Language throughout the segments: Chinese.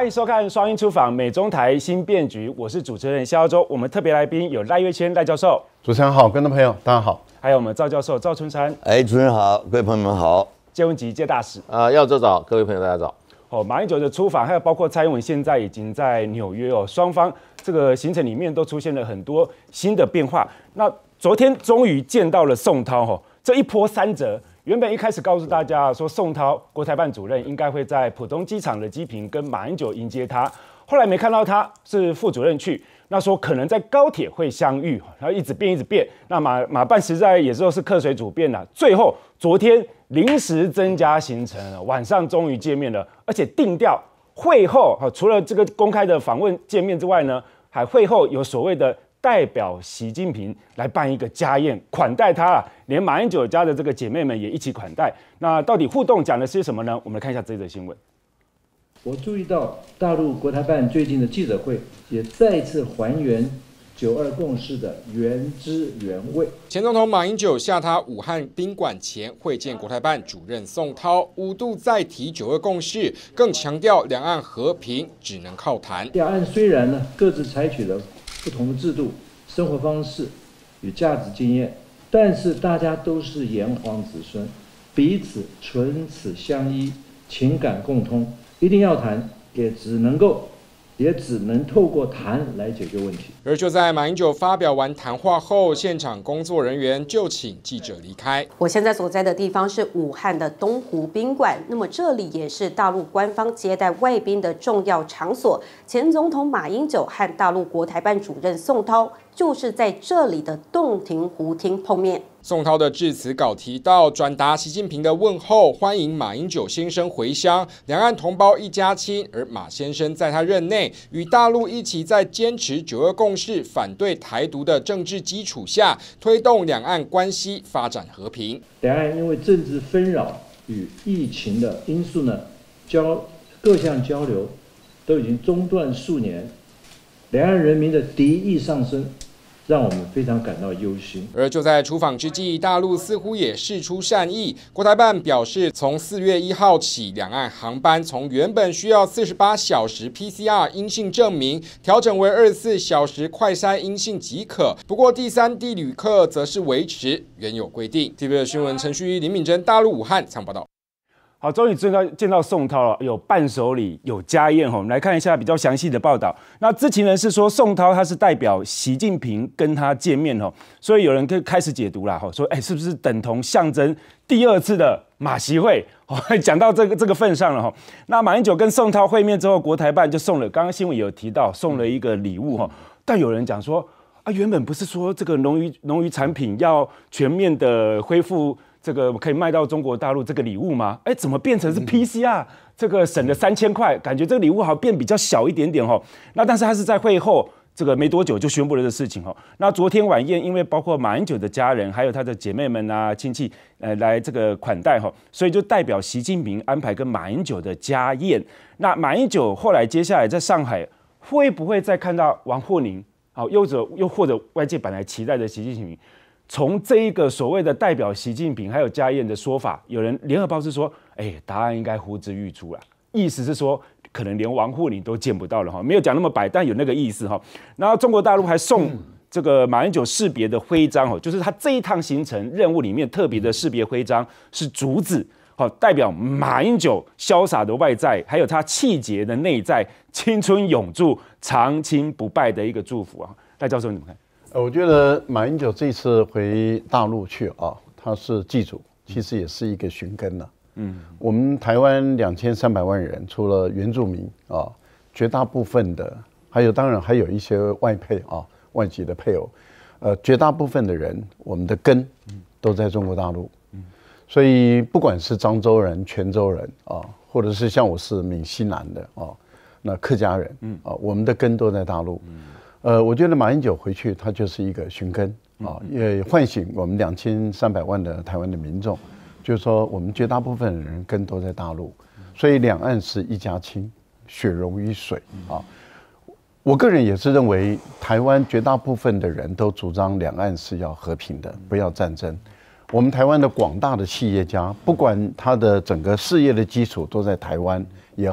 欢迎收看双鹰出访美中台新变局，我是主持人萧周。我们特别来宾有赖岳谦赖教授， 主持人好，观众朋友大家好。 还有我们赵教授赵春山， 主持人好，各位朋友们好。 谢文吉谢大使耀州早，各位朋友大家早。 马英九的出访，还有包括蔡英文现在已经在纽约哦，双方这个行程里面都出现了很多新的变化。那昨天终于见到了宋涛这一波三折。原本一开始告诉大家说，宋涛国台办主任应该会在浦东机场的机坪跟马英九迎接他，后来没看到他，是副主任去，那说可能在高铁会相遇，然后一直变。那马办实在也是客随主便了，最后昨天临时增加行程，晚上终于见面了，而且定调会后除了这个公开的访问见面之外呢，还会后有所谓的代表习近平来办一个家宴款待他连马英九家的这个姐妹们也一起款待。那到底互动讲的是什么呢？我们来看一下这则新闻。 我注意到大陆国台办最近的记者会也再次还原9·2共识的原汁原味。 前总统马英九下榻武汉宾馆前会见国台办主任宋涛，5度再提9·2共识，更强调两岸和平只能靠谈。 两岸虽然各自采取了不同的制度、生活方式与价值经验，但是大家都是炎黄子孙，彼此唇齿相依，情感共通，一定要谈，也只能透过谈来解决问题。 而就在马英九发表完谈话后，现场工作人员就请记者离开。 我现在所在的地方是武汉的东湖宾馆，那么这里也是大陆官方接待外宾的重要场所。前总统马英九和大陆国台办主任宋涛就是在这里的洞庭湖厅碰面。 宋涛的致辞稿提到，转达习近平的问候，欢迎马英九先生回乡，两岸同胞一家亲。而马先生在他任内，与大陆一起在坚持9·2共识、反对台独的政治基础下，推动两岸关系发展和平。 两岸因为政治纷扰与疫情的因素各项交流都已经中断数年，两岸人民的敌意上升，让我们非常感到忧心。 而就在出访之际，大陆似乎也释出善意。国台办表示，从4月1号起，两岸航班从原本需要48小时 PCR 阴性证明，调整为24小时快筛阴性即可。不过第三地旅客则是维持原有规定。TVB 新闻陈旭、林敏珍，大陆武汉采访报道。 好，终于见到宋涛了，有伴手礼，有家宴。我们来看一下比较详细的报道。那知情人士说，宋涛他是代表习近平跟他见面所以有人开始解读啦，说是不是等同象征第2次的马习会？讲到这个份上了那马英九跟宋涛会面之后，国台办就送了，刚刚新闻也有提到，送了一个礼物但有人讲说原本不是说这个农渔产品要全面的恢复。这个可以卖到中国大陆这个礼物吗？怎么变成是 PCR？这个省了3000块，感觉这个礼物好像变比较小一点点那但是他是在会后这个没多久就宣布了这事情那昨天晚宴，因为包括马英九的家人，还有他的姐妹们亲戚来这个款待所以就代表习近平安排跟马英九的家宴。那马英九后来接下来在上海会不会再看到王沪宁？又或者外界本来期待的习近平？从这一个所谓的代表习近平还有家宴的说法，有人联合报是说，答案应该呼之欲出了，意思是说可能连王沪宁都见不到了没有讲那么白，但有那个意思然后中国大陆还送这个马英九识别的徽章就是他这一趟行程任务里面特别的识别徽章是竹子代表马英九潇洒的外在，还有他气节的内在，青春永驻，长青不败的一个祝福赖教授你怎么看？ 我觉得马英九这次回大陆去他是祭祖，其实也是一个寻根了。我们台湾2300万人，除了原住民绝大部分的，当然还有一些外配外籍的配偶，绝大部分的人，我们的根都在中国大陆。所以不管是漳州人、泉州人或者是像我是闽西南的那客家人我们的根都在大陆。我觉得马英九回去，他就是一个寻根也唤醒我们2300万的台湾的民众，就是说我们绝大部分的人根都在大陆，所以两岸是一家亲，血溶于水我个人也是认为，台湾绝大部分的人都主张两岸是要和平的，不要战争。我们台湾的广大的企业家，不管他的整个事业的基础都在台湾也好，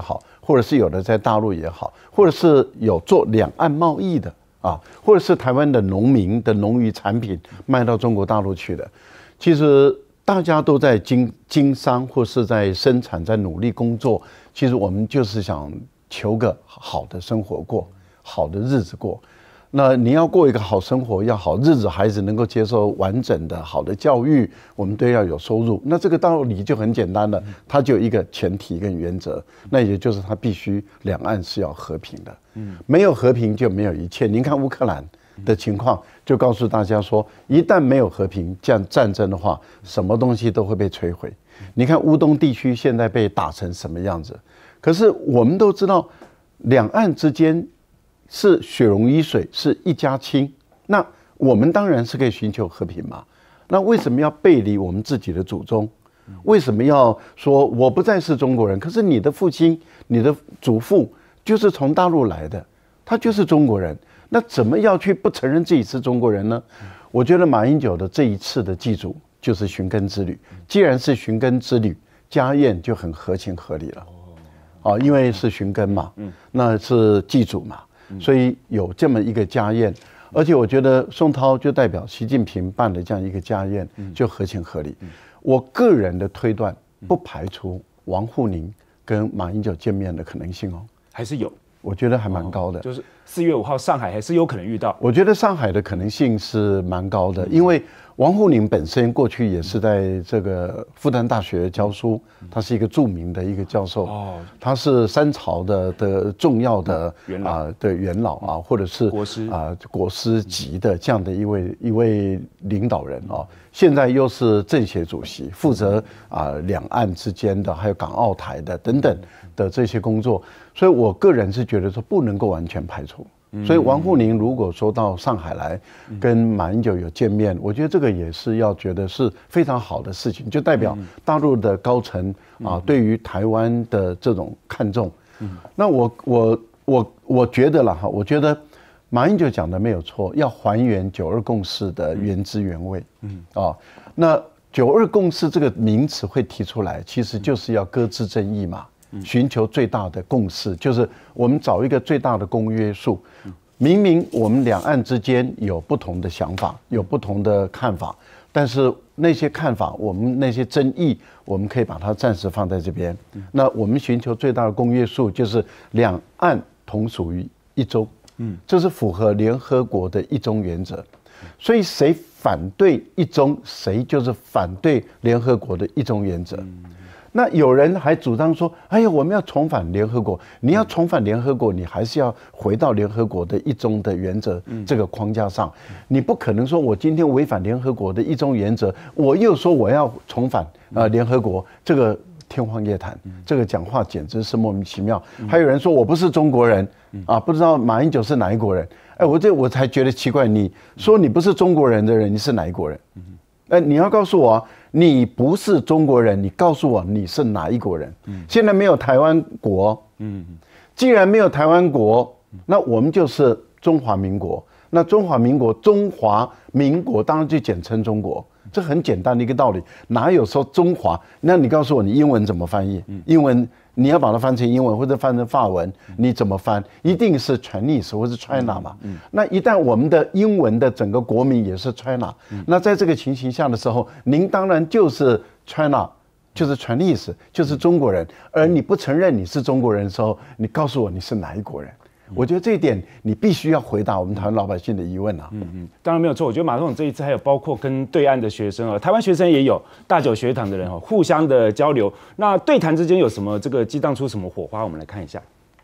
或者是有的在大陆也好，或者是有做两岸贸易的啊，或者是台湾的农民的农渔产品卖到中国大陆去的，其实大家都在经商或是在生产，在努力工作。其实我们就是想求个好的生活过，好的日子过。那你要过一个好生活，要好日子，孩子能够接受完整的好的教育，我们都要有收入。那这个道理就很简单了，它就有一个前提跟原则，那也就是它必须两岸是要和平的。没有和平就没有一切。您看乌克兰的情况，就告诉大家说，一旦没有和平战争的话，什么东西都会被摧毁。你看乌东地区现在被打成什么样子？可是我们都知道，两岸之间是血溶于水，是一家亲。那我们当然是可以寻求和平嘛。那为什么要背离我们自己的祖宗？为什么要说我不再是中国人？可是你的父亲、你的祖父就是从大陆来的，他就是中国人。那怎么要去不承认自己是中国人呢？我觉得马英九的这一次的祭祖就是寻根之旅。既然是寻根之旅，家宴就很合情合理了。因为是寻根嘛，那是祭祖嘛，所以有这么一个家宴。而且我觉得宋涛就代表习近平办的这样一个家宴，就合情合理。我个人的推断，不排除王沪宁跟马英九见面的可能性哦， 还是有， 我觉得还蛮高的。 就是4月5号上海还是有可能遇到。 我觉得上海的可能性是蛮高的，因为王沪宁本身过去也是在这个复旦大学教书，他是一个著名的一个教授，他是三朝的重要的元老啊，或者是国师级的这样的一位领导人啊。现在又是政协主席，负责两岸之间的还有港澳台的等等的这些工作，所以我个人是觉得说不能够完全排除。所以王沪宁如果说到上海来跟马英九有见面，我觉得这个也是要觉得是非常好的事情，就代表大陆的高层对于台湾的这种看重。那我觉得了哈，我觉得马英九讲的没有错，要还原9·2共识的原汁原味。那9·2共识这个名词会提出来，其实就是要搁置争议嘛。寻求最大的共识，就是我们找一个最大的公约数。明明我们两岸之间有不同的想法，有不同的看法，但是那些看法，我们那些争议，我们可以把它暂时放在这边。那我们寻求最大的公约数，就是两岸同属于一中。这是符合联合国的一中原则。所以谁反对一中，谁就是反对联合国的一中原则。那有人还主张说，哎呀，我们要重返联合国。你要重返联合国，你还是要回到联合国的一中的原则这个框架上。你不可能说我今天违反联合国的一中原则，我又说我要重返联合国，这个天方夜谭，这个讲话简直是莫名其妙。还有人说我不是中国人不知道马英九是哪一国人。我才觉得奇怪，你说你不是中国人的人，你是哪一国人？你要告诉我你不是中国人，你告诉我你是哪一国人？现在没有台湾国，既然没有台湾国，那我们就是中华民国。那中华民国当然就简称中国，这很简单的一个道理。哪有说中华？那你告诉我，你英文怎么翻译？英文你要把它翻成英文或者翻成法文，你怎么翻？一定是 Chinese 或是 China 嘛。那一旦我们的英文的整个国民也是 China，那在这个情形下的时候，您当然就是 China， 就是 Chinese， 就是中国人。而你不承认你是中国人的时候，你告诉我你是哪一国人？我觉得这一点你必须要回答我们台湾老百姓的疑问啊。 当然没有错。我觉得马总统这一次还有包括跟对岸的学生台湾学生也有大9学堂的人互相的交流。那对谈之间有什么这个激荡出什么火花？我们来看一下。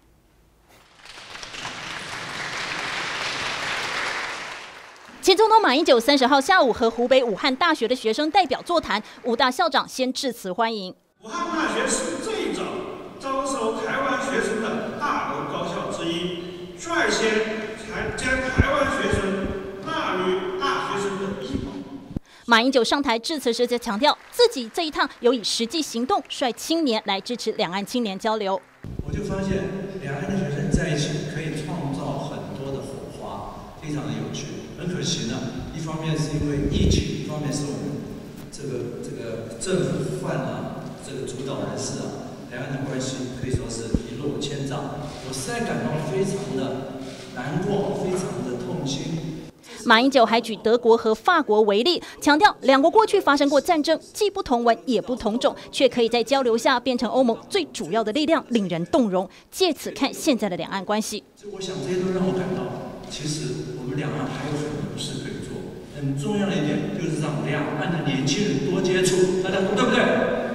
前总统马英九30号下午和湖北武汉大学的学生代表座谈，武大校长先致辞欢迎。 武汉大学是最早招收台湾学生的大陆高校之一，率先将台湾学生纳入大学生的医保。 马英九上台致辞时则强调，自己这一趟有以实际行动率青年来支持两岸青年交流。 我就发现两岸的学生在一起可以创造很多的火花，非常的有趣。很可惜呢，一方面是因为疫情，一方面是我们这个政府换了这个主导人士台湾的关系可以说是一落千丈，我实在感到非常的难过，非常的痛心。 马英九还举德国和法国为例，强调两国过去发生过战争，既不同文也不同种，却可以在交流下变成欧盟最主要的力量，令人动容。借此看现在的两岸关系， 我想这些都让我感到，其实我们两岸还有很多事可以做。很重要的一点就是让两岸的年轻人多接触，大家说对不对？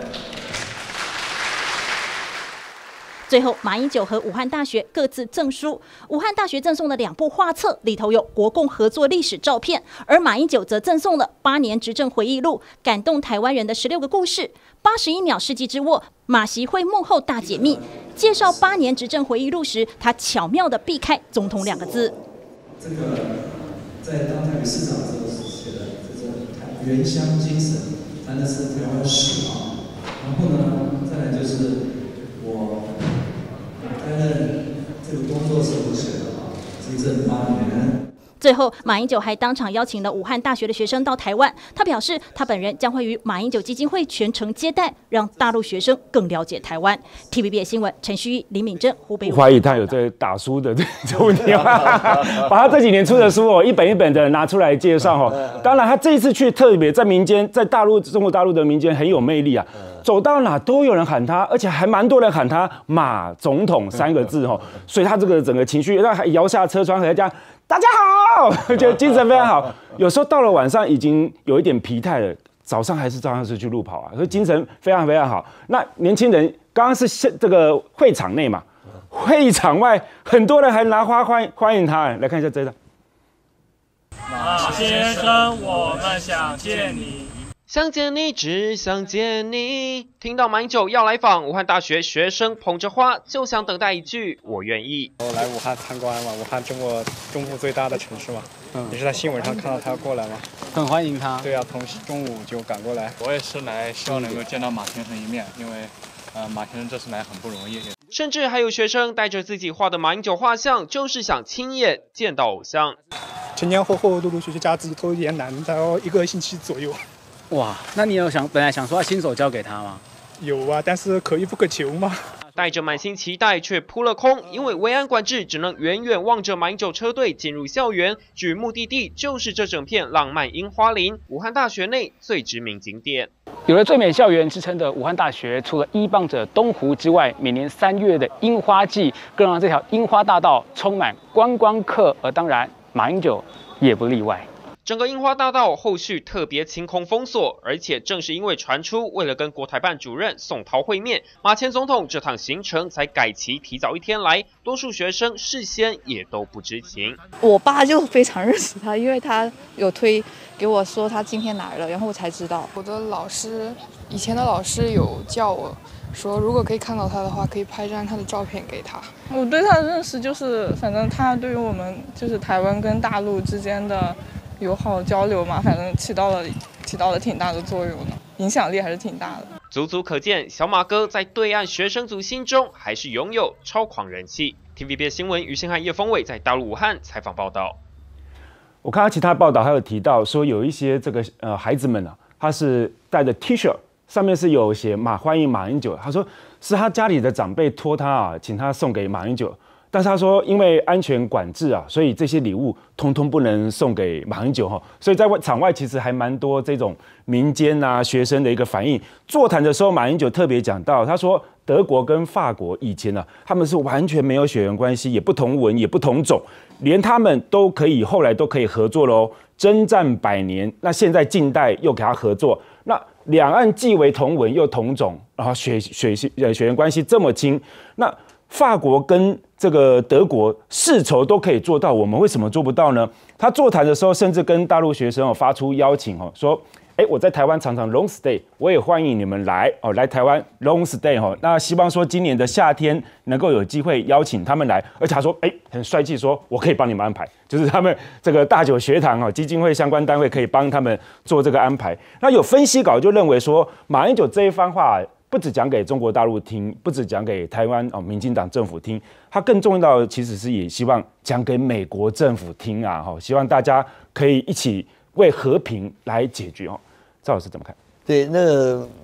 最后，马英九和武汉大学各自赠书。武汉大学赠送了2部画册，里头有国共合作历史照片；而马英九则赠送了8年执政回忆录，感动台湾人的16个故事。81秒世纪之握，马习会幕后大解密。介绍8年执政回忆录时，他巧妙地避开“总统”2个字。 这个在当台北市长的时候写的，这是原乡精神，谈的是台湾史啊。然后呢，再来就是我担任这个工作是我写的啊，执政8年。 最后，马英九还当场邀请了武汉大学的学生到台湾。他表示，他本人将会与马英九基金会全程接待，让大陆学生更了解台湾。TVBS 新闻陈旭、林敏珍、湖北。 怀疑他有在打书的这个问题，把他这几年出的书一本一本的拿出来介绍当然，他这一次去特别在民间，在大陆中国大陆的民间很有魅力啊。走到哪都有人喊他，而且还蛮多人喊他马总统3个字所以他这个整个情绪，那还摇下车窗还这样。大家好，就精神非常好。有时候到了晚上已经有一点疲态了，早上还是照样是去路跑啊，所以精神非常非常好。那年轻人刚刚是这个会场内嘛，会场外很多人还拿花欢迎他。来看一下这张。 马先生，我们想见你。 想见你，只想见你。听到马英九要来访，武汉大学学生捧着花，就想等待一句“我愿意”。 我来武汉参观嘛，武汉中国东部最大的城市嘛，也是在新闻上看到他要过来嘛， 很欢迎他。 对啊，从中午就赶过来。 我也是来，希望能够见到马先生一面，因为马先生这次来很不容易。 甚至还有学生带着自己画的马英九画像，就是想亲眼见到偶像。 前后陆陆续续加自己都延难，大概1个星期左右。 哇，那你有本来想说要亲手交给他吗？ 有啊，但是可遇不可求嘛。 带着满心期待却扑了空，因为维安管制，只能远远望着马英九车队进入校园，至于目的地就是这整片浪漫樱花林，武汉大学内最知名景点。 有了最美校园之称的武汉大学，除了依傍着东湖之外，每年3月的樱花季更让这条樱花大道充满观光客，而当然马英九也不例外。 整个樱花大道后续特别清空封锁，而且正是因为传出为了跟国台办主任宋涛会面，马前总统这趟行程才改期提早1天来，多数学生事先也都不知情。 我爸就非常认识他，因为他有推给我说他今天来了，然后我才知道。 我的以前的老师有叫我说，如果可以看到他的话，可以拍张他的照片给他。 我对他的认识就是，反正他对于我们就是台湾跟大陆之间的友好交流嘛，反正起到了挺大的作用的，影响力还是挺大的。 足足可见，小马哥在对岸学生族心中还是拥有超狂人气。TVBS 新闻于信汉、叶峰伟在大陆武汉采访报道。 我看到其他报道还有提到说，有一些这个孩子们他是带着 T 恤，上面是有写欢迎马英九，他说是他家里的长辈托他请他送给马英九。但是他说，因为安全管制所以这些礼物通通不能送给马英九所以在场外其实还蛮多这种民间学生的一个反应。座谈的时候，马英九特别讲到，他说德国跟法国以前他们是完全没有血缘关系，也不同文也不同种，连他们后来都可以合作喽，征战100年。那现在近代又给他合作，那两岸既为同文又同种，然后血缘关系这么亲，那法国跟这个德国世仇都可以做到，我们为什么做不到呢？他座谈的时候，甚至跟大陆学生发出邀请说，我在台湾常常 long stay， 我也欢迎你们来台湾 long stay 那希望说今年的夏天能够有机会邀请他们来，而且他说很帅气，说我可以帮你们安排，就是他们这个大九学堂基金会相关单位可以帮他们做这个安排。那有分析稿就认为说，马英九这一番话不只讲给中国大陆听，不只讲给台湾民进党政府听，他更重要的其实是也希望讲给美国政府听希望大家可以一起为和平来解决赵老师怎么看？ 对，那个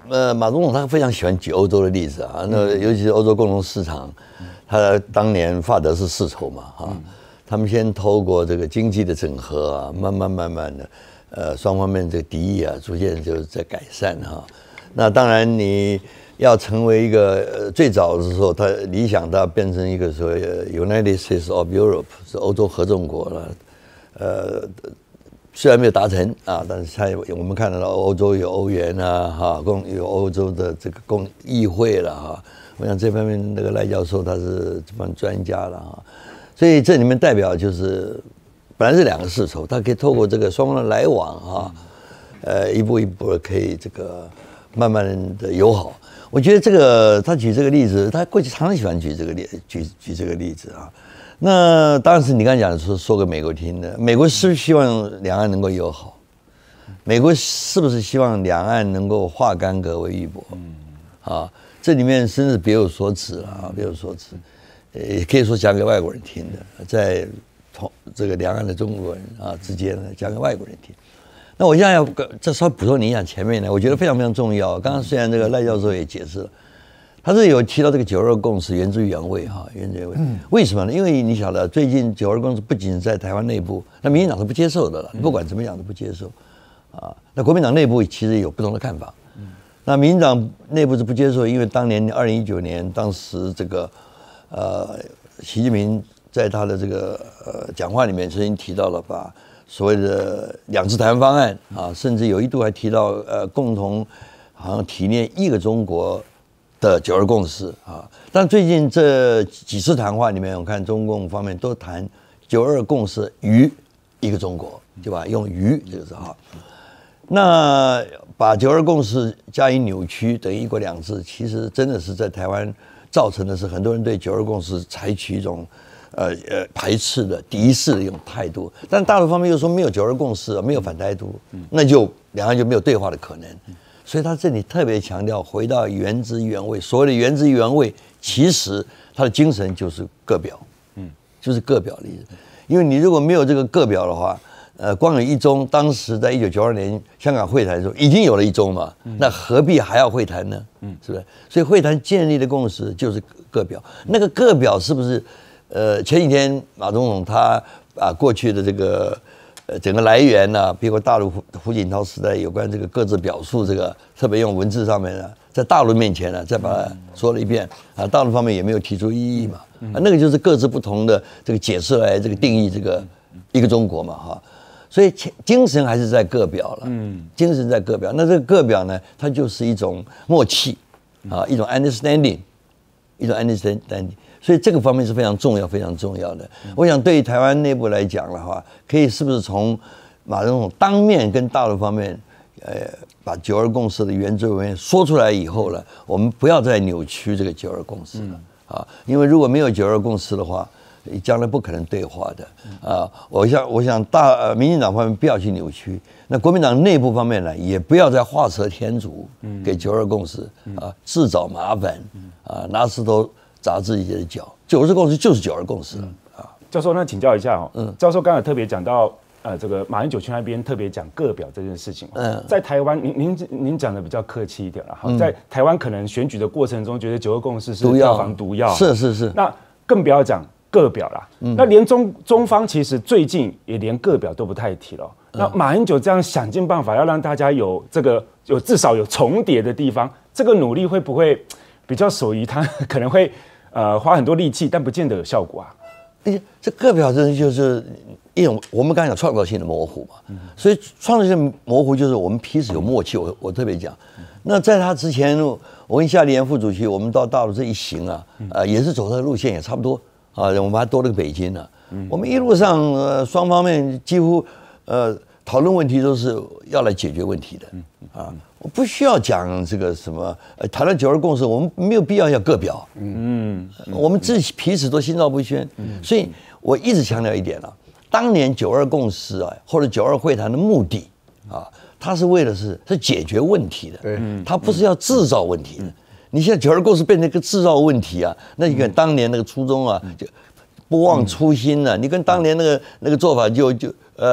马总统他非常喜欢举欧洲的例子啊，那尤其是欧洲共同市场，他当年法德是世仇嘛哈，他们先透过这个经济的整合啊，慢慢的，双方面这个敌意啊，逐渐就是在改善哈。那当然你要成为一个最早的时候，他理想他变成一个所谓 United States of Europe 是欧洲合众国了，虽然没有达成啊，但是我们看得到欧洲有欧元啊，哈，有欧洲的这个议会了哈。我想这方面那个赖教授他是这方专家了哈，所以这里面代表就是本来是两个世仇，他可以透过这个双方的来往啊，一步一步的可以这个慢慢的友好。我觉得这个他举这个例子，他过去常喜欢举这个例子啊。那当然是你刚才讲的说给美国听的，美国是不是希望两岸能够友好？美国是不是希望两岸能够化干戈为玉帛？啊，这里面真是别有所指了啊，别有所指，也可以说讲给外国人听的，在这个两岸的中国人啊之间呢，讲给外国人听。那我现在要再稍微补充你讲前面呢，我觉得非常非常重要。刚刚虽然这个赖教授也解释了。他是有提到这个9·2共识原汁原味哈，原汁原味。为什么呢？因为你晓得，最近9·2共识不仅在台湾内部，那民进党是不接受的了，不管怎么样都不接受啊。那国民党内部其实有不同的看法。那民进党内部是不接受，因为当年2019年，当时这个习近平在他的这个讲话里面曾经提到了把所谓的2次台湾方案啊，甚至有一度还提到共同好像体验一个中国。的9·2共识啊，但最近这几次谈话里面，我看中共方面都谈9·2共识与一个中国，对吧？用与这个字哈。那把9·2共识加以扭曲，等于一国两制，其实真的是在台湾造成的是很多人对9·2共识采取一种排斥的、敌视的一种态度。但大陆方面又说没有9·2共识，没有反台独，那就两岸就没有对话的可能。所以他这里特别强调回到原汁原味。所谓的原汁原味，其实它的精神就是各表，就是各表的意思。因为你如果没有这个各表的话，光有一中，当时在1992年香港会谈的时候已经有了一中嘛，那何必还要会谈呢？是不是？所以会谈建立的共识就是各表。那个各表是不是？前几天马总统他把过去的这个。整个来源呢，包括大陆胡锦涛时代有关这个各自表述，这个特别用文字上面呢，在大陆面前呢，再把它说了一遍啊，大陆方面也没有提出异议嘛，那个就是各自不同的这个解释来这个定义这个一个中国嘛哈，所以精神还是在各表了，精神在各表，那这个各表呢，它就是一种默契啊，一种 understanding， 一种 understanding。所以这个方面是非常重要、非常重要的。我想对于台湾内部来讲的话，可以是不是从马总统当面跟大陆方面，把9·2共识的原汁原味说出来以后呢，我们不要再扭曲这个9·2共识了啊！因为如果没有9·2共识的话，将来不可能对话的啊！我想民进党方面不要去扭曲，那国民党内部方面呢，也不要再画蛇添足，给9·2共识啊自找麻烦啊，拿石头砸自己的脚。9·2共识就是9·2共识啊。 教授，那请教一下哦，教授刚才特别讲到这个马英九去那边特别讲各表这件事情，在台湾您讲的比较客气一点了哈，在台湾可能选举的过程中觉得9·2共识是票房毒药， 是， 那更不要讲各表啦，那连中方其实最近也连各表都不太提了。那马英九这样想尽办法要让大家有至少有重叠的地方，这个努力会不会比较属于他可能会花很多力气，但不见得有效果啊？ 这各表真的就是一种我们刚才讲创造性的模糊嘛，所以创造性的模糊就是我们彼此有默契。我特别讲，那在他之前，我跟夏立言副主席，我们到大陆这一行啊，也是走的路线也差不多啊，我们还多了个北京呢。我们一路上双方面几乎讨论问题都是要来解决问题的啊，我不需要讲这个什么谈到9·2共识，我们没有必要各表，我们自己彼此都心照不宣，所以我一直强调一点啊，当年9·2共识啊，或者9·2会谈的目的啊，它是为了是解决问题的，它不是要制造问题的。你现在9·2共识变成一个制造问题啊，那你看当年那个初衷啊，就不忘初心了。你跟当年那个做法就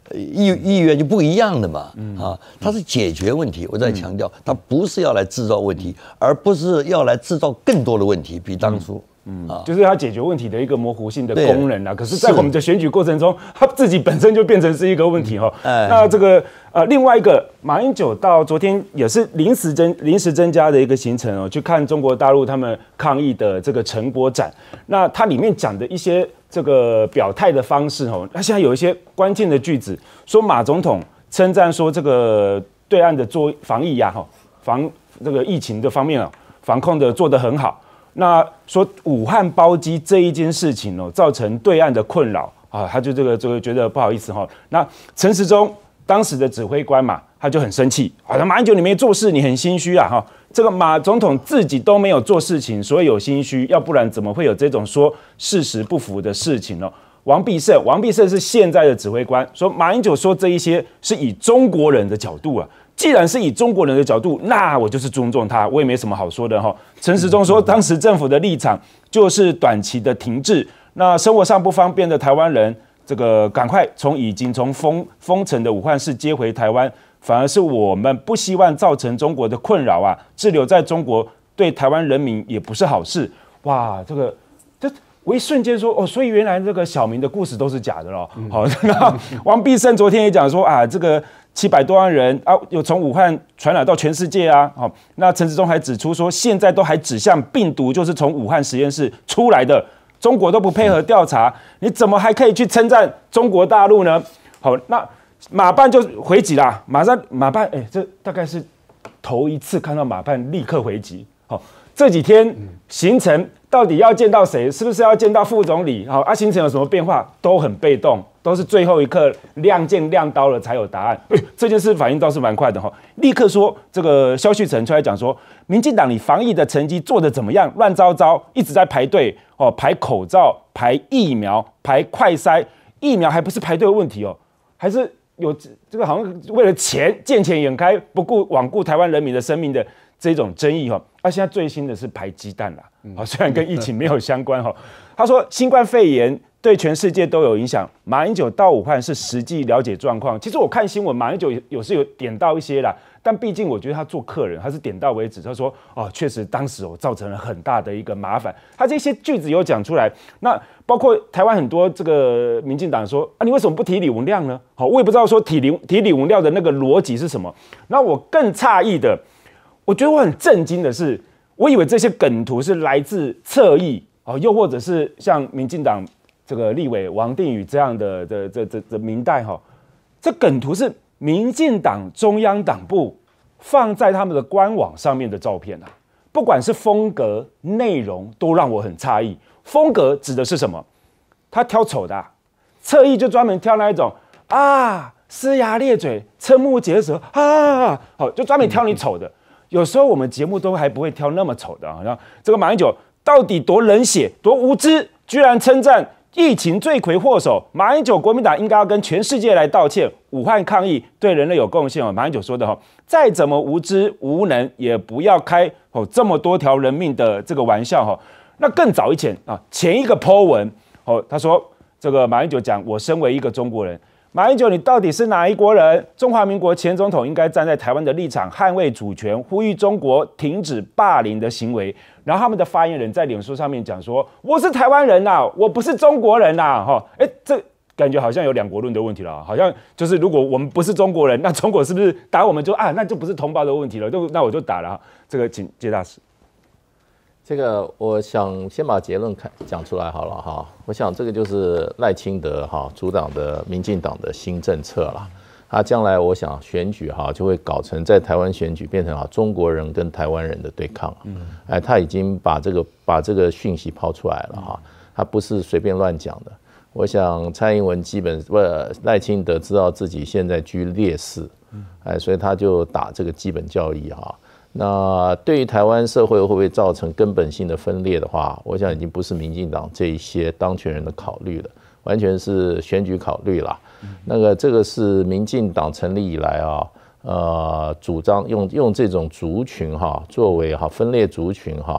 意愿就不一样的嘛，它是解决问题。我再强调，它不是要来制造问题，而不是要来制造更多的问题，比当初。 就是它解决问题的一个模糊性的功能啊。可是，在我们的选举过程中，它自己本身就变成是一个问题哈。那这个另外一个马英九到昨天也是临时增加的一个行程哦，去看中国大陆他们抗议的这个成果展。那它里面讲的一些这个表态的方式哦，它现在有一些关键的句子，说马总统称赞说这个对岸的做防疫呀防这个疫情的方面防控的做得很好。那说武汉包机这一件事情造成对岸的困扰啊，他就这个觉得不好意思哈。那陈时中当时的指挥官嘛，他就很生气，好像马英九你没做事，你很心虚啊哈。这个马总统自己都没有做事情，所以有心虚，要不然怎么会有这种说事实不符的事情呢？王必胜是现在的指挥官，说马英九说这一些是以中国人的角度啊。既然是以中国人的角度，那我就是尊重他，我也没什么好说的哈。陈时中说，当时政府的立场就是短期的停滞，那生活上不方便的台湾人，这个赶快已经从封城的武汉市接回台湾，反而是我们不希望造成中国的困扰啊，滞留在中国对台湾人民也不是好事。哇，我一瞬间说所以原来这个小明的故事都是假的咯。好，那王必胜昨天也讲说啊，这个700多万人啊，有从武汉传染到全世界啊。好，那陈时中还指出说，现在都还指向病毒就是从武汉实验室出来的，中国都不配合调查，你怎么还可以去称赞中国大陆呢？好，那马办就回击啦，马办这大概是头一次看到马办立刻回击。好，这几天行程到底要见到谁？是不是要见到副总理？好，行程有什么变化？都很被动，都是最后一刻亮刀了才有答案。这件事反应倒是蛮快的哈，立刻说这个萧旭晨出来讲说，民进党你防疫的成绩做得怎么样？乱糟糟，一直在排队排口罩、排疫苗、排快筛，疫苗还不是排队的问题还是有这个好像为了见钱眼开，不顾罔顾台湾人民的生命的这种争议现在最新的是排鸡蛋啦，虽然跟疫情没有相关他说新冠肺炎对全世界都有影响，马英九到武汉是实际了解状况。其实我看新闻，马英九有点到一些啦，但毕竟我觉得他做客人，他是点到为止。他说确实当时造成了很大的一个麻烦，他这些句子有讲出来。那包括台湾很多这个民进党说你为什么不提李文亮呢？我也不知道说提李文亮的那个逻辑是什么。那我更诧异的，我觉得我很震惊的是，我以为这些梗图是来自侧翼又或者是像民进党这个立委王定宇这样的民代这梗图是民进党中央党部放在他们的官网上面的照片不管是风格内容都让我很诧异。风格指的是什么？他挑丑的侧翼就专门挑那一种呲牙咧嘴、瞠目结舌就专门挑你丑的。有时候我们节目都还不会挑那么丑的像这个马英九到底多冷血、多无知，居然称赞疫情罪魁祸首马英九，国民党应该要跟全世界来道歉。武汉抗疫对人类有贡献马英九说的再怎么无知无能，也不要开这么多条人命的这个玩笑那更早以前前一个 po 文他说这个马英九讲，我身为一个中国人。马英九，你到底是哪一国人？中华民国前总统应该站在台湾的立场，捍卫主权，呼吁中国停止霸凌的行为。然后他们的发言人在脸书上面讲说：“我是台湾人我不是中国人这感觉好像有两国论的问题了，好像就是如果我们不是中国人，那中国是不是打我们就那就不是同胞的问题了？那我就打了这个，请介大使。 这个我想先把结论讲出来好了我想这个就是赖清德主导的民进党的新政策了。他将来我想选举就会搞成在台湾选举变成中国人跟台湾人的对抗他已经把这个讯息抛出来了他不是随便乱讲的。我想蔡英文赖清德知道自己现在居劣势所以他就打这个基本教义那对于台湾社会会不会造成根本性的分裂的话，我想已经不是民进党这一些当权人的考虑了，完全是选举考虑啦。这个是民进党成立以来主张用这种族群作为分裂族群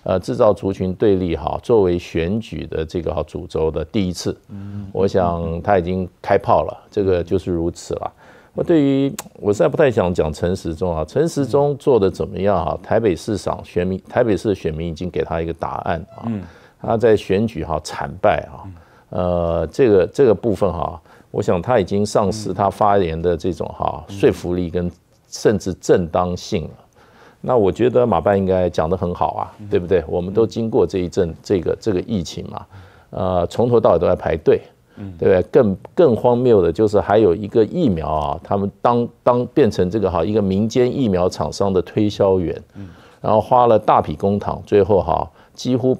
制造族群对立作为选举的这个主轴的第一次，我想他已经开炮了，这个就是如此了。我实在不太想讲陈时中陈时中做的怎么样台北市的选民已经给他一个答案他在选举惨败这个部分我想他已经丧失他发言的这种说服力跟甚至正当性了。那我觉得马办应该讲得很好对不对？我们都经过这一阵这个疫情嘛，从头到尾都在排队。对不对？更荒谬的就是还有一个疫苗他们当变成这个一个民间疫苗厂商的推销员，然后花了大笔公帑，最后几乎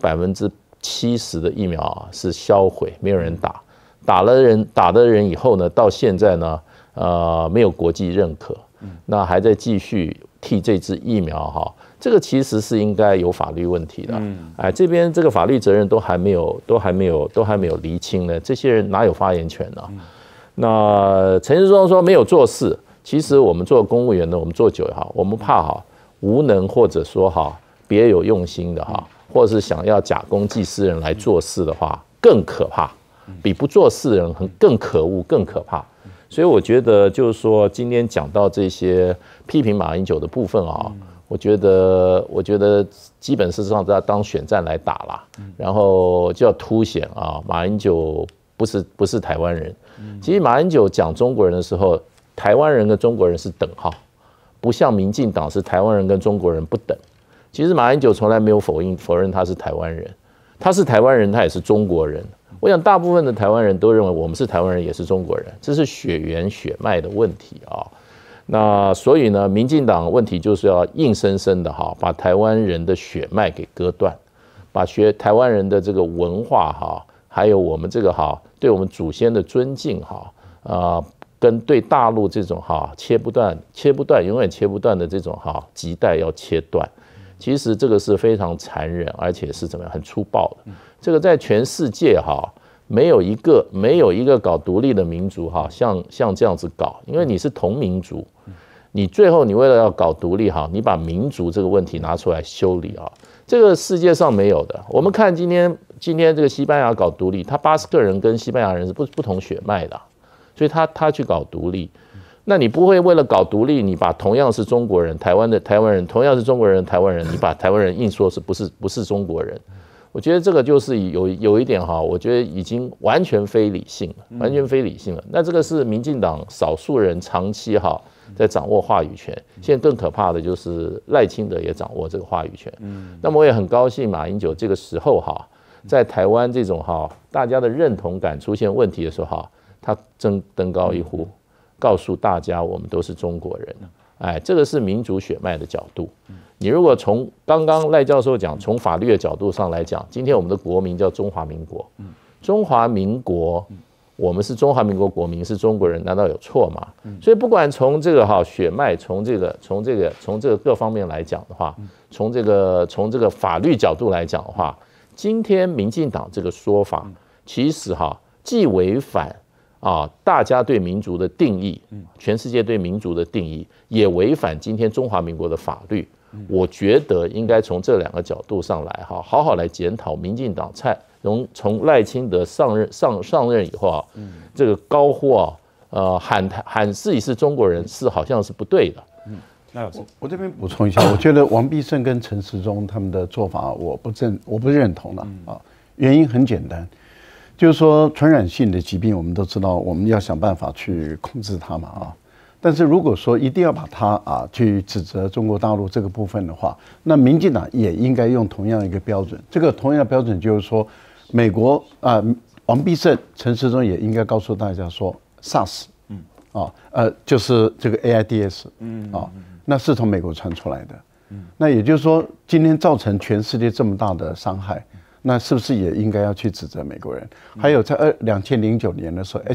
70%的疫苗是销毁，没有人打，打的人以后呢，到现在呢没有国际认可，那还在继续替这支疫苗这个其实是应该有法律问题的，这边这个法律责任都还没有厘清呢，这些人哪有发言权呢？那陈时中说没有做事，其实我们做公务员呢，我们做久也好，我们怕无能或者说别有用心的或者是想要假公济私人来做事的话，更可怕，比不做事的人更可恶、更可怕。所以我觉得就是说，今天讲到这些批评马英九的部分我觉得基本上是要当选战来打啦，然后就要凸显马英九不是台湾人。其实马英九讲中国人的时候，台湾人跟中国人是等号，不像民进党是台湾人跟中国人不等。其实马英九从来没有否认他是台湾人，他是台湾人，他也是中国人。我想大部分的台湾人都认为我们是台湾人，也是中国人，这是血缘血脉的问题那所以呢，民进党问题就是要硬生生的把台湾人的血脉给割断，把台湾人的这个文化还有我们这个对我们祖先的尊敬跟对大陆这种切不断永远切不断的这种脐带要切断。其实这个是非常残忍，而且是怎么样很粗暴的。这个在全世界没有一个搞独立的民族像这样子搞，因为你是同民族，你最后你为了要搞独立你把民族这个问题拿出来修理这个世界上没有的。我们看今天这个西班牙搞独立，他巴斯克人跟西班牙人是不同血脉的，所以他去搞独立。那你不会为了搞独立，你把同样是中国人台湾人，同样是中国人台湾人，你把台湾人硬说是不是中国人？我觉得这个就是有一点我觉得已经完全非理性了，完全非理性了。那这个是民进党少数人长期在掌握话语权，现在更可怕的就是赖清德也掌握这个话语权。那么我也很高兴马英九这个时候在台湾这种大家的认同感出现问题的时候他登高一呼，告诉大家我们都是中国人。这个是民族血脉的角度。你如果从刚刚赖教授讲，从法律的角度上来讲，今天我们的国名叫中华民国，中华民国，我们是中华民国国民，是中国人，难道有错吗？所以不管从这个血脉，从这个各方面来讲的话，从这个法律角度来讲的话，今天民进党这个说法，其实既违反大家对民族的定义，全世界对民族的定义，也违反今天中华民国的法律。我觉得应该从这两个角度上来好好来检讨民进党从赖清德上任以后这个高呼喊自己是中国人好像是不对的。 我这边补充一下，我觉得王必胜跟陈时中他们的做法我不认同了原因很简单，就是说传染性的疾病我们都知道，我们要想办法去控制它嘛但是如果说一定要把它去指责中国大陆这个部分的话，那民进党也应该用同样一个标准。这个同样的标准就是说，美国王必胜、陈时中也应该告诉大家说 ，SARS， 就是这个 AIDS， 那是从美国传出来的。那也就是说，今天造成全世界这么大的伤害，那是不是也应该要去指责美国人？还有在2009年的时候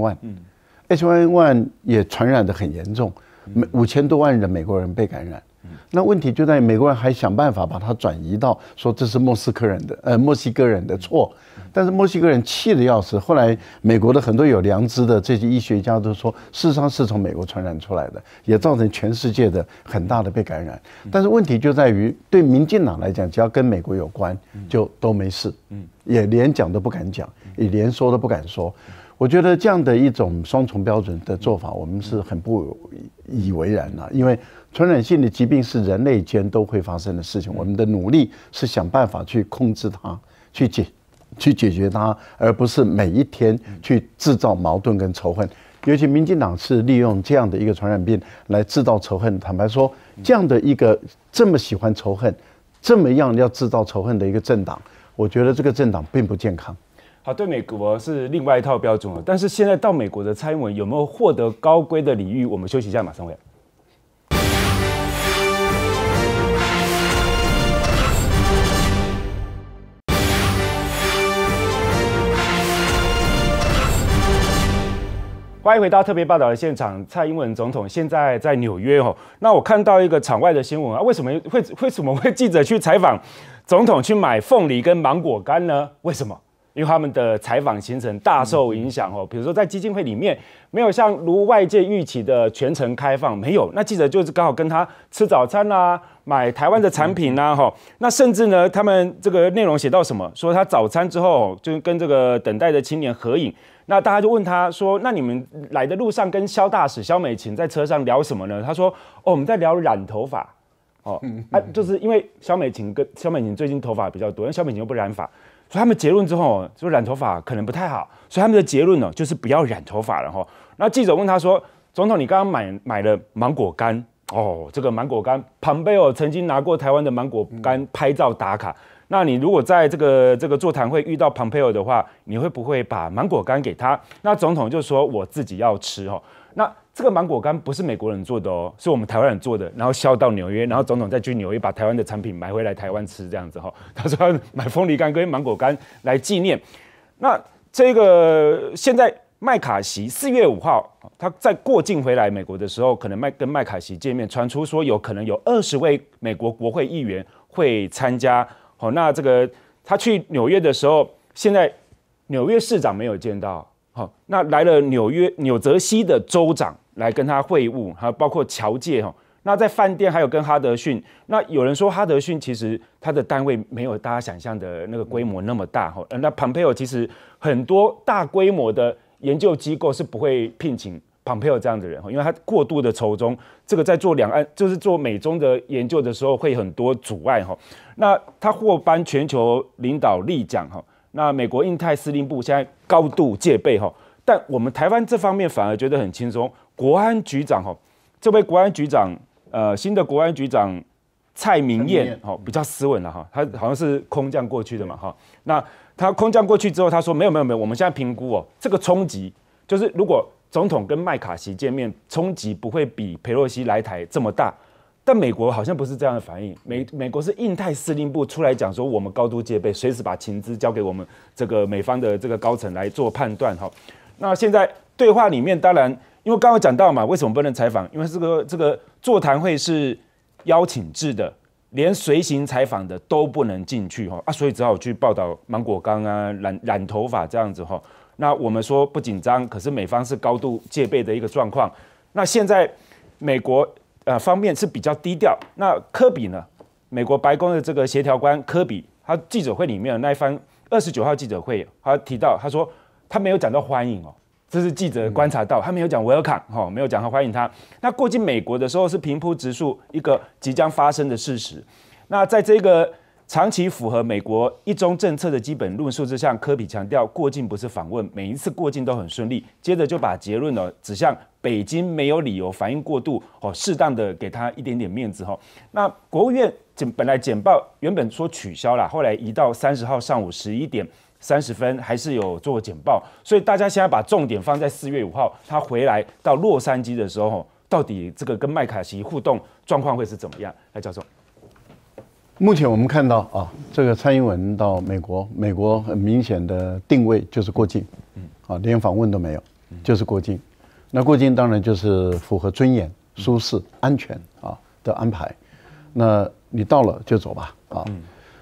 H1N1 也传染得很严重，5000多万的美国人被感染。那问题就在美国人还想办法把它转移到说这是墨西哥人的错， 但是墨西哥人气得要死。后来美国的很多有良知的这些医学家都说，事实上是从美国传染出来的，也造成全世界的很大的被感染。但是问题就在于，对民进党来讲，只要跟美国有关，就都没事，也连讲都不敢讲，也连说都不敢说。我觉得这样的一种双重标准的做法，我们是很不以为然的，因为传染性的疾病是人类间都会发生的事情，我们的努力是想办法去控制它，去解决它，而不是每一天去制造矛盾跟仇恨。尤其民进党是利用这样的一个传染病来制造仇恨。坦白说，这样的一个这么喜欢仇恨、这么样要制造仇恨的一个政党，我觉得这个政党并不健康。 好，对美国是另外一套标准了。但是现在到美国的蔡英文有没有获得高规的礼遇？我们休息一下，马上回来。欢迎回到特别报道的现场，蔡英文总统现在在纽约哦。那我看到一个场外的新闻啊，为什么会记者去采访总统去买凤梨跟芒果干呢？为什么？因为他们的采访行程大受影响哦。比如说在基金会里面没有像如外界预期的全程开放，没有。那记者就是刚好跟他吃早餐啊，买台湾的产品啊，哈。那甚至呢，他们这个内容写到什么？说他早餐之后就跟这个等待的青年合影。那大家就问他说：“那你们来的路上跟萧大使萧美琴在车上聊什么呢？”他说：“哦，我们在聊染头发。”哦，就是因为萧美琴最近头发比较多，因为萧美琴又不染发，所以他们结论之后就染头发可能不太好，所以他们的结论呢就是不要染头发了哈。那记者问他说：“总统，你刚刚买了芒果干哦，这个芒果干，Pompeo曾经拿过台湾的芒果干拍照打卡。”那你如果在这个座谈会遇到 Pompeo 的话，你会不会把芒果干给他？那总统就说我自己要吃哦。那这个芒果干不是美国人做的哦，是我们台湾人做的，然后销到纽约，然后总统再去纽约把台湾的产品买回来台湾吃这样子哈。他说要买凤梨干跟芒果干来纪念。那这个现在麦卡锡4月5号他在过境回来美国的时候，可能跟麦卡锡见面，传出说有可能有20位美国国会议员会参加。好，那这个他去纽约的时候，现在纽约市长没有见到，好，那来了纽泽西的州长来跟他会晤，还有包括侨界哈。那在饭店还有跟哈德逊，那有人说哈德逊其实他的单位没有大家想象的那个规模那么大哈。那Pompeo其实很多大规模的研究机构是不会聘请Pompeo这样的人，因为他过度的仇中，这个在做两岸就是做美中的研究的时候会很多阻碍哈。那他获颁全球领导力奖哈。那美国印太司令部现在高度戒备哈，但我们台湾这方面反而觉得很轻松。国安局长哈，这位国安局长新的国安局长蔡明彦哈比较斯文了哈，他好像是空降过去的嘛哈。那他空降过去之后，他说没有，我们现在评估这个冲击就是如果总统跟麦卡锡见面，冲击不会比裴洛西来台这么大，但美国好像不是这样的反应。美国是印太司令部出来讲说，我们高度戒备，随时把情资交给我们这个美方的这个高层来做判断哈。那现在对话里面，当然因为刚刚讲到嘛，为什么不能采访？因为这个座谈会是邀请制的，连随行采访的都不能进去哈所以只好去报道芒果干啊、染头发这样子哈。那我们说不紧张，可是美方是高度戒备的一个状况。那现在美国方面是比较低调。那科比呢？美国白宫的这个协调官科比，他记者会里面的那一番29号记者会，他提到他说他没有讲到欢迎这是记者观察到，他没有讲 welcome 没有讲他欢迎他。那过境美国的时候是平铺直述一个即将发生的事实。那在这个长期符合美国一中政策的基本论述之下，科比强调过境不是访问，每一次过境都很顺利。接着就把结论指向北京没有理由反应过度适当的给他一点点面子那国务院本来简报原本说取消了，后来移到30号上午11点30分还是有做简报，所以大家现在把重点放在4月5号他回来到洛杉矶的时候到底这个跟麦卡锡互动状况会是怎么样？来，教授。 目前我们看到这个蔡英文到美国很明显的定位就是过境，连访问都没有，就是过境。那过境当然就是符合尊严、舒适、安全的安排。那你到了就走吧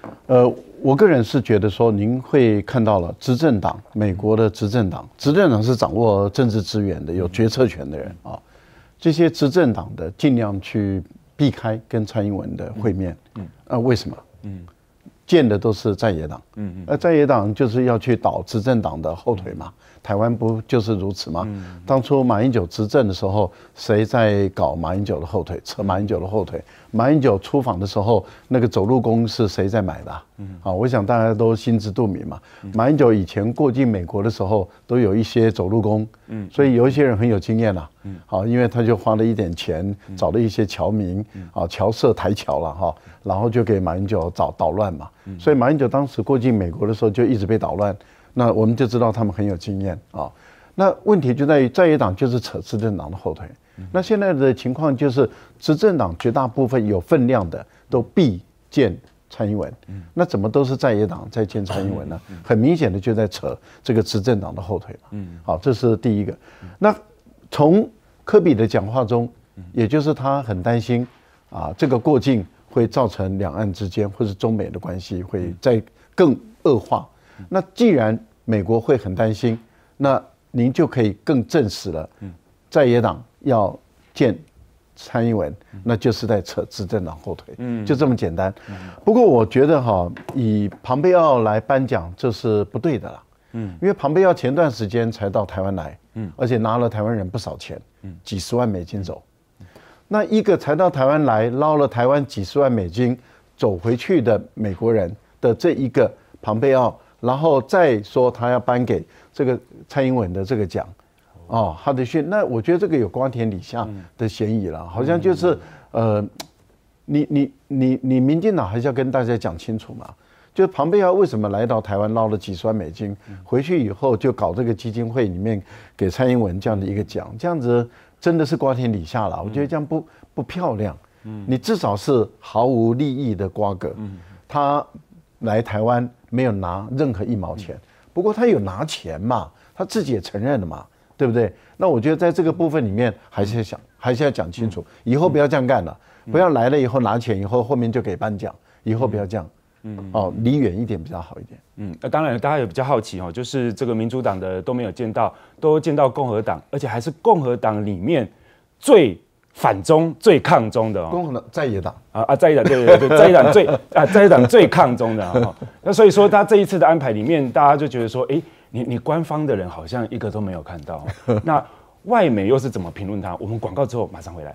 我个人是觉得说，您会看到了执政党，美国的执政党是掌握政治资源的、有决策权的人啊。这些执政党的尽量去避开跟蔡英文的会面。为什么？见的都是在野党。在野党就是要去倒执政党的后腿嘛。台湾不就是如此吗？当初马英九执政的时候，谁在搞马英九的后腿，扯马英九的后腿？马英九出访的时候，那个走路工是谁在买的？我想大家都心知肚明嘛。马英九以前过境美国的时候，都有一些走路工，所以有一些人很有经验啦。因为他就花了一点钱，找了一些侨民，侨社台侨了哈，然后就给马英九捣乱嘛。所以马英九当时过境美国的时候，就一直被捣乱。那我们就知道他们很有经验啊。那问题就在于在野党就是扯执政党的后腿。那现在的情况就是执政党绝大部分有分量的都必见蔡英文。那怎么都是在野党在见蔡英文呢？很明显的就在扯这个执政党的后腿嘛。好，这是第一个。那从柯比的讲话中，也就是他很担心这个过境会造成两岸之间或是中美的关系会再更恶化。那既然美国会很担心，那您就可以更证实了，在野党要见蔡英文，那就是在扯执政党后腿，就这么简单。不过我觉得以庞佩奥来颁奖，这是不对的啦。因为庞佩奥前段时间才到台湾来，而且拿了台湾人不少钱，几十万美金走。那一个才到台湾来捞了台湾几十万美金走回去的美国人的这一个庞佩奥。然后再说他要颁给这个蔡英文的这个奖，哈德逊，那我觉得这个有瓜田李下的嫌疑了，好像就是你民进党还是要跟大家讲清楚嘛，就是庞佩奥为什么来到台湾捞了几十万美金，回去以后就搞这个基金会里面给蔡英文这样的一个奖，这样子真的是瓜田李下了，我觉得这样不漂亮，你至少是毫无利益的瓜葛，他来台湾没有拿任何1毛钱，不过他有拿钱嘛，他自己也承认了嘛，对不对？那我觉得在这个部分里面还是要讲清楚，以后不要这样干了，不要来了以后拿钱以后后面就给颁奖，以后不要这样，离远一点比较好一点。 当然大家也比较好奇就是这个民主党的都没有见到，都见到共和党，而且还是共和党里面最反中、最抗中的共和党在野党在野党对在野党最抗中的那所以说他这一次的安排里面，大家就觉得说，你官方的人好像一个都没有看到，那外媒又是怎么评论他？我们广告之后马上回来。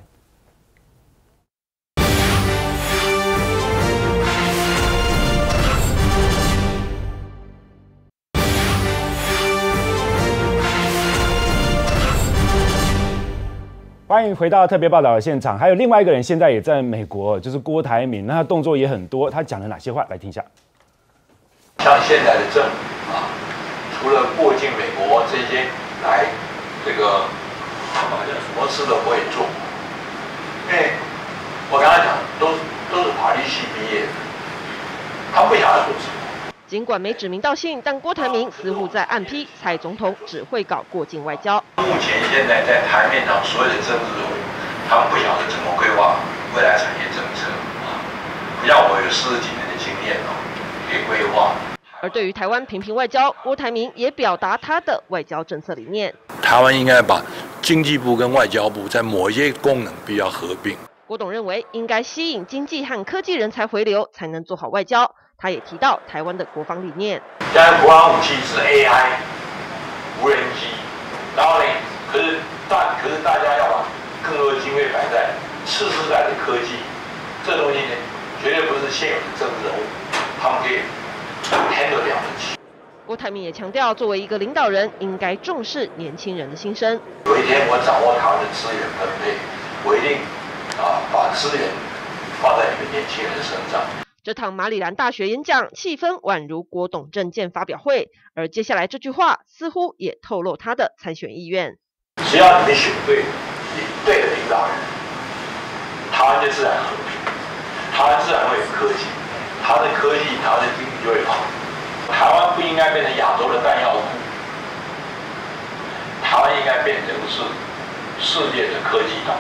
欢迎回到特别报道的现场，还有另外一个人现在也在美国，就是郭台铭，那他动作也很多，他讲了哪些话？来听一下。 像现在的政府除了过境美国这些来这个什么事都不会做，因为我刚才讲都是法律系毕业的，他不想要做什么。 尽管没指名道姓，但郭台铭似乎在暗批蔡总统只会搞过境外交。 目前现在在台面上所有的政治人物，他们不晓得怎么规划未来产业政策不像我有40几年的经验可以规划。 而对于台湾频频外交，郭台铭也表达他的外交政策理念。 台湾应该把经济部跟外交部在某一些功能必要合并。 郭董认为，应该吸引经济和科技人才回流，才能做好外交。他也提到台湾的国防理念， 现在国防武器是 AI、无人机，然后呢，可是大家要把更多的经费摆在次世代的科技，这东西呢，绝对不是现有的政治人物他们可以 handle 了得起。 郭台铭也强调，作为一个领导人，应该重视年轻人的心声。 有一天我掌握台湾的资源分配，我一定把资源放在你们年轻人的身上。 这趟马里兰大学演讲气氛宛如郭董政见发表会，而接下来这句话似乎也透露他的参选意愿。 只要你们选对的领导人，台湾就自然和平，台湾自然会有科技，台湾的科技，台湾的经济就会好。台湾不应该变成亚洲的弹药库，台湾应该变成是世界的科技岛。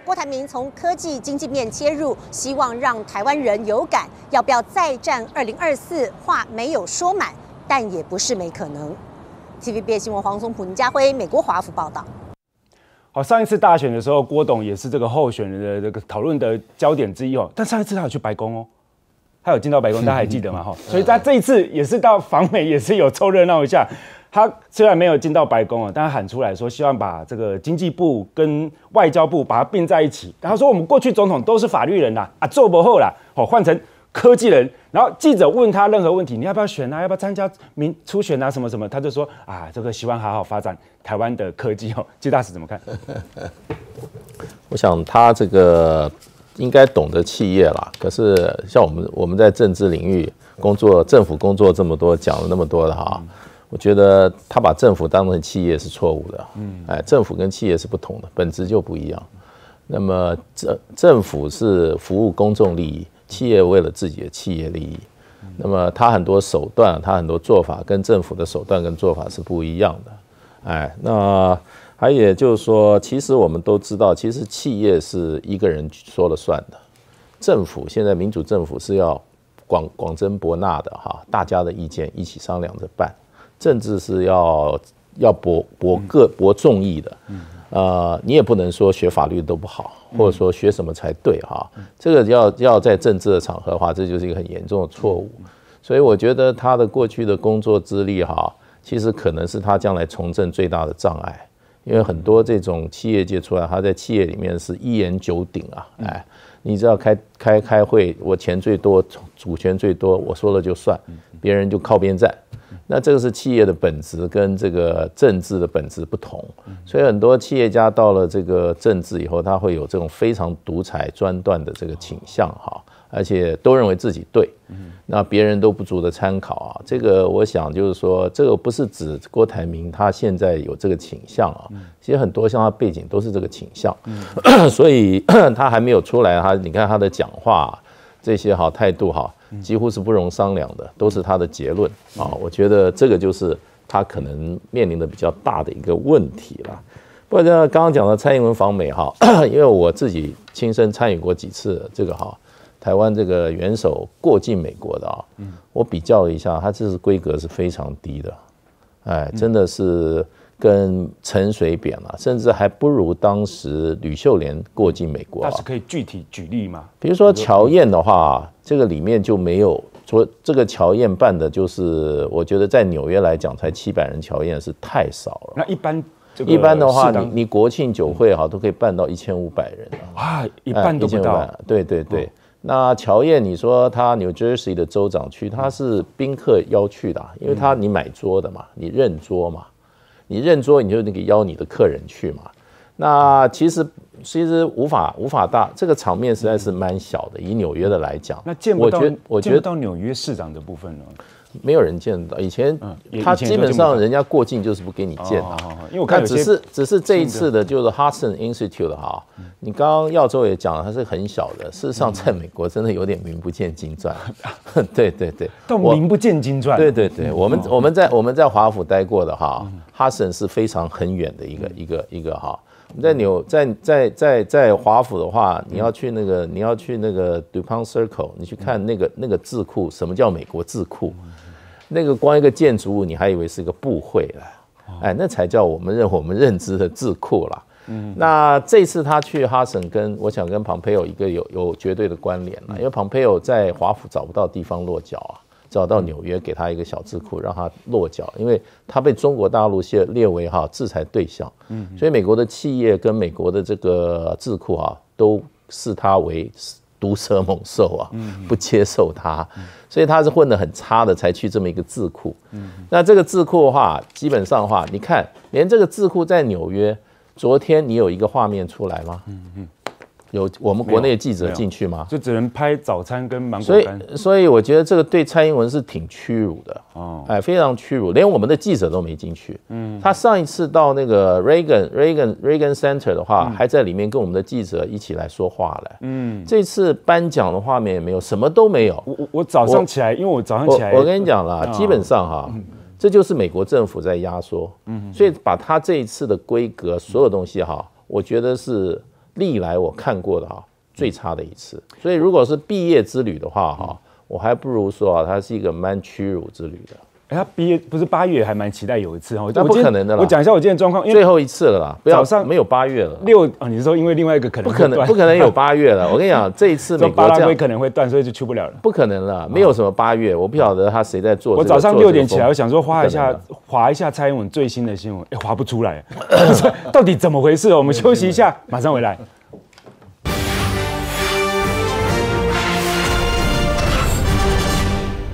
郭台铭从科技经济面切入，希望让台湾人有感，要不要再战2024？话没有说满，但也不是没可能。TVB 新闻黄松普、林家辉，美国华府报道。 好，上一次大选的时候，郭董也是这个候选人的这个讨论的焦点之一哦。但上一次他有去白宫哦，他有进到白宫，大家还记得吗？哈，所以他这一次也是到访美，也是有凑热闹一下。他虽然没有进到白宫啊，但他喊出来说，希望把这个经济部跟外交部把它并在一起。然后说我们过去总统都是法律人啦，做不好啦，换成科技人。然后记者问他任何问题，你要不要选啊？要不要参加初选啊？什么什么，他就说这个希望好好发展台湾的科技哦。季大使怎么看？ 我想他这个应该懂得企业啦。可是像我们在政治领域工作，政府工作这么多，讲了那么多的哈，我觉得他把政府当成企业是错误的。政府跟企业是不同的，本质就不一样。那么政府是服务公众利益。企业为了自己的企业利益，那么他很多手段，他很多做法跟政府的手段跟做法是不一样的。那还也就是说，其实我们都知道，其实企业是一个人说了算的，政府现在民主政府是要广征博纳的哈，大家的意见一起商量着办，政治是要博众议的。你也不能说学法律都不好，或者说学什么才对哈。这个要在政治的场合的话，这就是一个很严重的错误。所以我觉得他的过去的工作资历哈，其实可能是他将来从政最大的障碍。因为很多这种企业界出来，他在企业里面是一言九鼎啊，你只要开会，我钱最多，主权最多，我说了就算，别人就靠边站。那这个是企业的本质跟这个政治的本质不同，所以很多企业家到了这个政治以后，他会有这种非常独裁专断的这个倾向哈，而且都认为自己对，那别人都不足的参考啊。这个我想就是说，这个不是指郭台铭他现在有这个倾向啊，其实很多像他背景都是这个倾向，所以他还没有出来，你看他的讲话这些好态度哈。几乎是不容商量的，都是他的结论啊！我觉得这个就是他可能面临的比较大的一个问题了。不过刚刚讲的蔡英文访美哈，因为我自己亲身参与过几次这个哈，台湾这个元首过境美国的啊，我比较了一下，他这是规格是非常低的，真的是跟陈水扁啊，甚至还不如当时吕秀莲过境美国。 但是可以具体举例吗？ 比如说乔燕的话，这个里面就没有说这个乔燕办的，就是我觉得在纽约来讲，才700人乔燕是太少了。 那一般的话，你国庆酒会哈都可以办到1500人啊，一半都不到。 对。那乔燕，你说他 New Jersey 的州长区，他是宾客邀去的，因为你买桌的嘛，你认桌嘛。你认桌，你就那个邀你的客人去嘛。那其实无法大，这个场面实在是蛮小的。以纽约的来讲， 那见不到纽约市长的部分呢？ 没有人见得到。以前他基本上人家过境就是不给你见的， 因为我看只是这一次的就是 Hudson Institute 哈。你刚刚耀州也讲了，它是很小的。事实上，在美国真的有点名不见经传。对， 到名不见经传。 对，我们在华府待过的哈，Hudson 是非常很远的一个哈。在华府的话，你要去那个 DuPont Circle， 你去看那个智库，什么叫美国智库？那个光一个建筑物，你还以为是一个部会了，那才叫我们认知的智库啦。那这次他去哈森我想跟庞培友一个有绝对的关联啦，因为庞培友在华府找不到地方落脚啊。找到纽约给他一个小智库，让他落脚，因为他被中国大陆列为制裁对象，所以美国的企业跟美国的这个智库都视他为毒蛇猛兽啊，不接受他，所以他是混得很差的，才去这么一个智库。那这个智库的话，基本上的话，你看，连这个智库在纽约，昨天你有一个画面出来吗？有我们国内记者进去吗？ 就只能拍早餐跟芒果干。 所以我觉得这个对蔡英文是挺屈辱的，非常屈辱，连我们的记者都没进去。他上一次到那个 Reagan Center 的话，还在里面跟我们的记者一起来说话了。这次颁奖的画面也没有，什么都没有。 我早上起来，因为我早上起来， 我跟你讲啦，基本上这就是美国政府在压缩。所以把他这一次的规格所有东西我觉得是历来我看过的最差的一次。所以如果是毕业之旅的话我还不如说它是一个蛮屈辱之旅的。 他毕业不是8月，还蛮期待有一次那不可能的啦。 我讲一下我今天的状况， 最后一次了啦，不要没有8月了。 你是说因为另外一个可能不可能有8月了。我跟你讲，这一次美国巴拉圭可能会断，所以就去不了了。 不可能了，没有什么8月，我不晓得他谁在做。 我早上6点起来，我想说划一下蔡英文最新的新闻，划不出来，到底怎么回事？我们休息一下，马上回来。